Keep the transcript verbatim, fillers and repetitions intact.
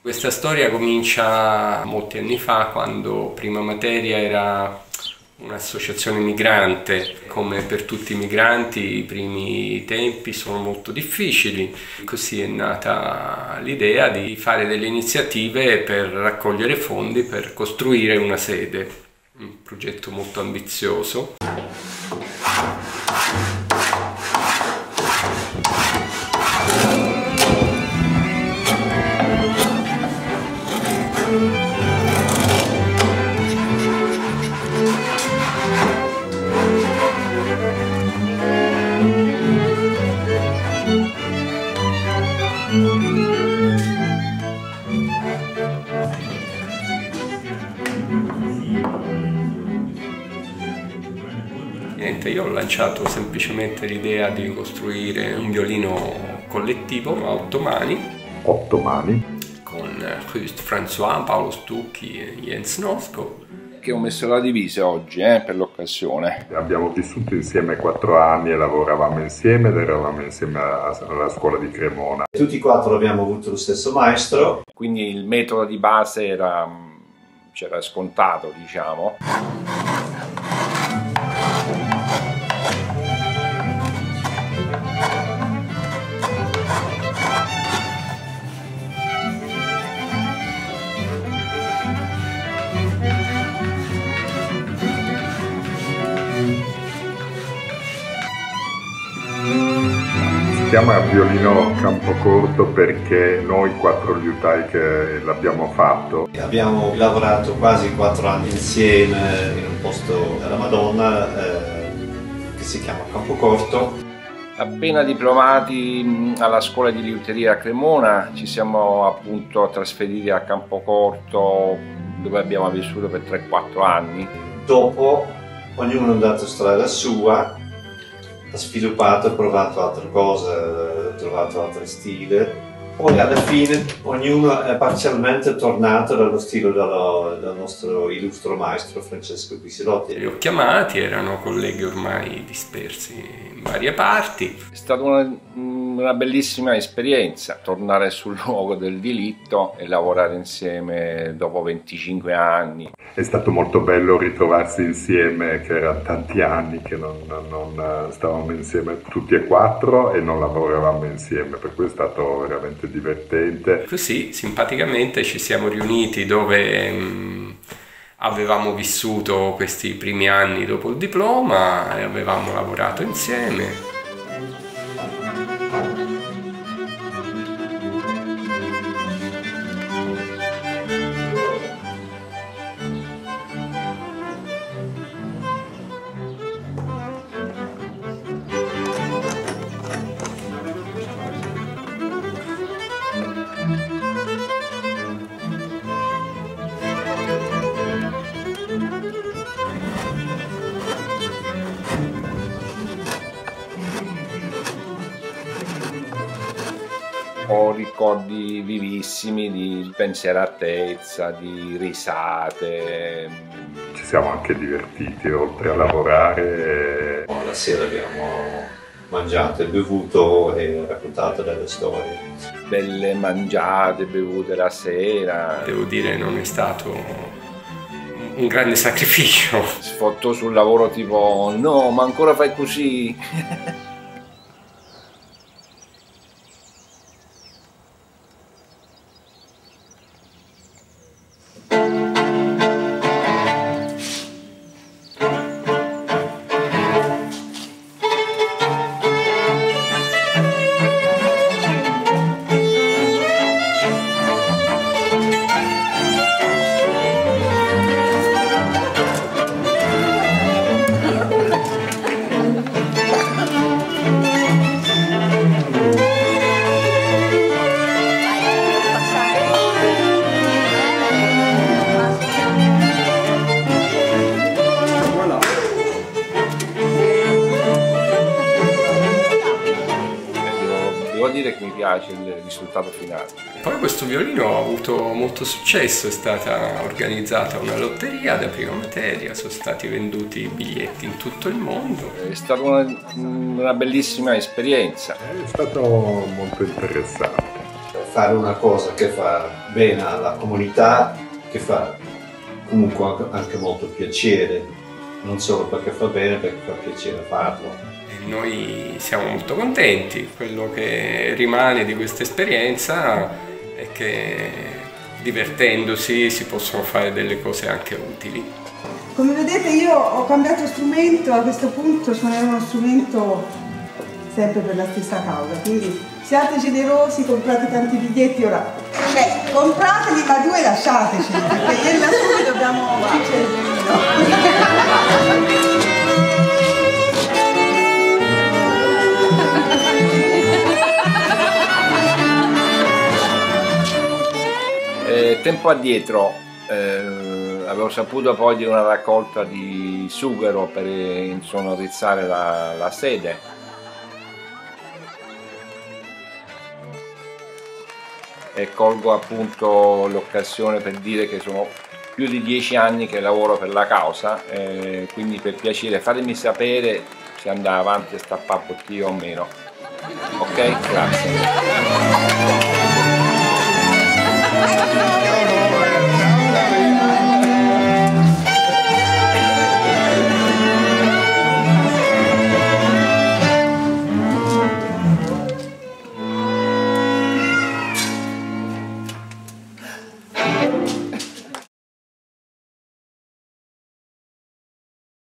Questa storia comincia molti anni fa, quando Prima Materia era un'associazione migrante. Come per tutti i migranti, i primi tempi sono molto difficili. Così è nata l'idea di fare delle iniziative per raccogliere fondi per costruire una sede. Un progetto molto ambizioso. Niente, io ho lanciato semplicemente l'idea di costruire un violino collettivo a otto mani. Otto mani? Con Rust François, Paolo Stucchi e Jens Nosko. Che ho messo la divisa oggi eh, per l'occasione. Abbiamo vissuto insieme quattro anni e lavoravamo insieme ed eravamo insieme alla scuola di Cremona. Tutti e quattro abbiamo avuto lo stesso maestro. Quindi il metodo di base era, c'era scontato, diciamo. Si chiama violino campocorto perché noi quattro liutai che l'abbiamo fatto. Abbiamo lavorato quasi quattro anni insieme in un posto della Madonna eh, che si chiama Campocorto. Appena diplomati alla scuola di liuteria a Cremona ci siamo appunto trasferiti a Campocorto, dove abbiamo vissuto per tre quattro anni. Dopo ognuno è andato a strada sua, ha sviluppato, ha provato altre cose, ha trovato altri stili. Poi alla fine ognuno è parzialmente tornato dallo stile dello, del nostro illustro maestro Francesco Pisilotti. Li ho chiamati, erano colleghi ormai dispersi in varie parti. È stata una, una bellissima esperienza tornare sul luogo del delitto e lavorare insieme dopo venticinque anni. È stato molto bello ritrovarsi insieme, che erano tanti anni che non, non stavamo insieme tutti e quattro e non lavoravamo insieme, per cui è stato veramente divertente. Così simpaticamente ci siamo riuniti dove mh, avevamo vissuto questi primi anni dopo il diploma e avevamo lavorato insieme. Ho ricordi vivissimi di spensieratezza, di risate. Ci siamo anche divertiti oltre a lavorare. La sera abbiamo mangiato e bevuto e raccontato delle storie. Belle mangiate, bevute la sera. Devo dire, non è stato un grande sacrificio. Sfottò sul lavoro tipo, no, ma ancora fai così? Devo dire che mi piace il risultato finale. Poi questo violino ha avuto molto successo, è stata organizzata una lotteria da Prima Materia, sono stati venduti biglietti in tutto il mondo. È stata una, una bellissima esperienza. È stato molto interessante. fare una cosa che fa bene alla comunità, che fa comunque anche molto piacere, non solo perché fa bene, perché fa piacere farlo. E noi siamo molto contenti. Quello che rimane di questa esperienza è che divertendosi si possono fare delle cose anche utili. Come vedete io ho cambiato strumento, a questo punto suonerò uno strumento sempre per la stessa causa, quindi siate generosi, comprate tanti biglietti, ora, cioè comprateli ma due lasciateci, perché ieri da soli dobbiamo vincere il premio. Eh, tempo addietro eh, avevo saputo poi di una raccolta di sughero per insonorizzare la, la sede. E colgo appunto l'occasione per dire che sono più di dieci anni che lavoro per la causa, eh, quindi per piacere fatemi sapere se andare avanti e stappare bottiglie o meno. Ok? Grazie.